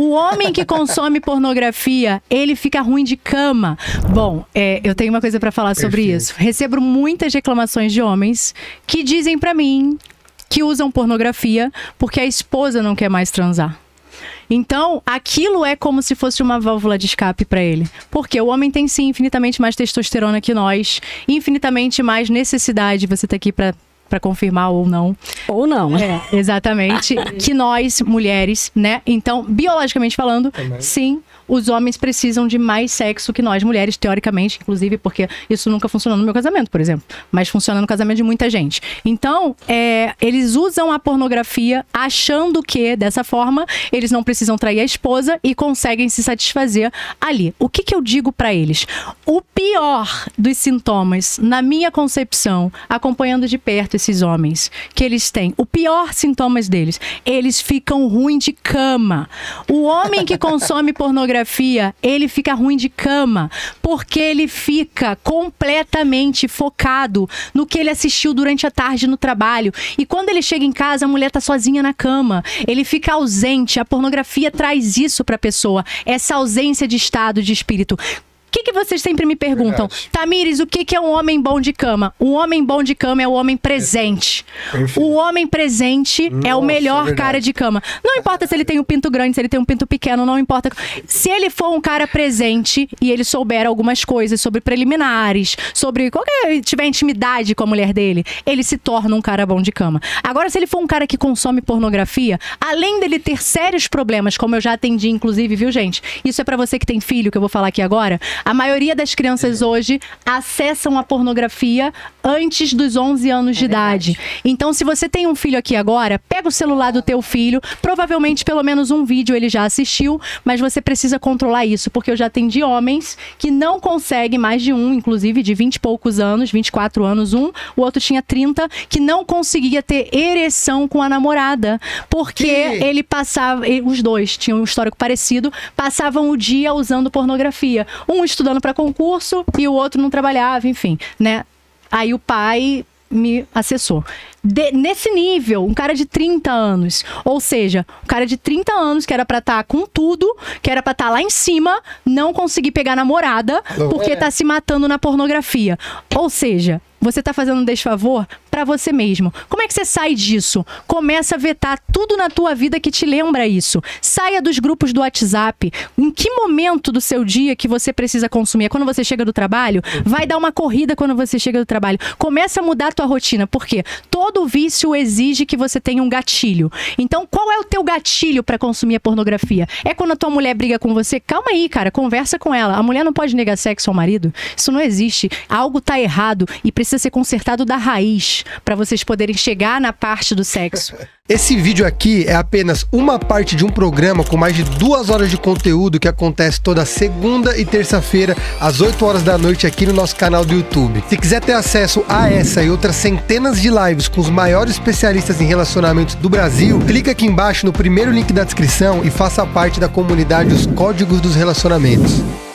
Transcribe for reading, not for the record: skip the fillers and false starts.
O homem que consome pornografia, ele fica ruim de cama. Bom, eu tenho uma coisa pra falar sobre isso. Recebo muitas reclamações de homens que dizem pra mim que usam pornografia porque a esposa não quer mais transar. Então, aquilo é como se fosse uma válvula de escape para ele. Porque o homem tem, sim, infinitamente mais testosterona que nós, infinitamente mais necessidade, você tá aqui para confirmar ou não. Ou não. Exatamente. Que nós, mulheres, né? Então, biologicamente falando, sim, os homens precisam de mais sexo que nós, mulheres, teoricamente, inclusive, porque isso nunca funcionou no meu casamento, por exemplo. Mas funciona no casamento de muita gente. Então, eles usam a pornografia achando que, dessa forma, eles não precisam trair a esposa e conseguem se satisfazer ali. O que eu digo pra eles? O pior dos sintomas, na minha concepção, acompanhando de perto esses homens, que eles têm, o pior sintomas deles, eles ficam ruim de cama. O homem que consome pornografia, ele fica ruim de cama, porque ele fica completamente focado no que ele assistiu durante a tarde no trabalho. E quando ele chega em casa, a mulher tá sozinha na cama. Ele fica ausente. A pornografia traz isso pra pessoa, essa ausência de estado de espírito. O que vocês sempre me perguntam? Tamires, o que é um homem bom de cama? Um homem bom de cama é o homem presente. O homem presente é o melhor cara de cama. Não importa se ele tem um pinto grande, se ele tem um pinto pequeno, não importa. Se ele for um cara presente e ele souber algumas coisas sobre preliminares, sobre tiver intimidade com a mulher dele, ele se torna um cara bom de cama. Agora, se ele for um cara que consome pornografia, além dele ter sérios problemas, como eu já atendi, inclusive, viu, gente? Isso é pra você que tem filho, que eu vou falar aqui agora. A maioria das crianças hoje acessam a pornografia antes dos 11 anos de idade. Então, se você tem um filho aqui agora, pega o celular do teu filho, provavelmente pelo menos um vídeo ele já assistiu, mas você precisa controlar isso, porque eu já atendi homens que não conseguem, mais de um, inclusive de 20 e poucos anos, 24 anos, o outro tinha 30, que não conseguia ter ereção com a namorada, porque ele passava, os dois tinham um histórico parecido, passavam o dia usando pornografia. Um estudando para concurso e o outro não trabalhava, enfim, né? Aí o pai me acessou. Nesse nível, um cara de 30 anos, ou seja, um cara de 30 anos que era pra estar com tudo, que era pra estar lá em cima, não conseguir pegar namorada, porque tá se matando na pornografia. Ou seja, você tá fazendo um desfavor pra você mesmo. Como é que você sai disso? Começa a vetar tudo na tua vida que te lembra isso. Saia dos grupos do WhatsApp. Em que momento do seu dia que você precisa consumir? É quando você chega do trabalho? Vai dar uma corrida quando você chega do trabalho. Começa a mudar a tua rotina. Por quê? Todo vício exige que você tenha um gatilho. Então, qual é o teu gatilho pra consumir a pornografia? É quando a tua mulher briga com você? Calma aí, cara. Conversa com ela. A mulher não pode negar sexo ao marido. Isso não existe. Algo tá errado e precisa ser consertado da raiz para vocês poderem chegar na parte do sexo. Esse vídeo aqui é apenas uma parte de um programa com mais de 2 horas de conteúdo que acontece toda segunda e terça-feira às 8 horas da noite aqui no nosso canal do YouTube. Se quiser ter acesso a essa e outras centenas de lives com os maiores especialistas em relacionamentos do Brasil, clica aqui embaixo no primeiro link da descrição e faça parte da comunidade Os Códigos dos Relacionamentos.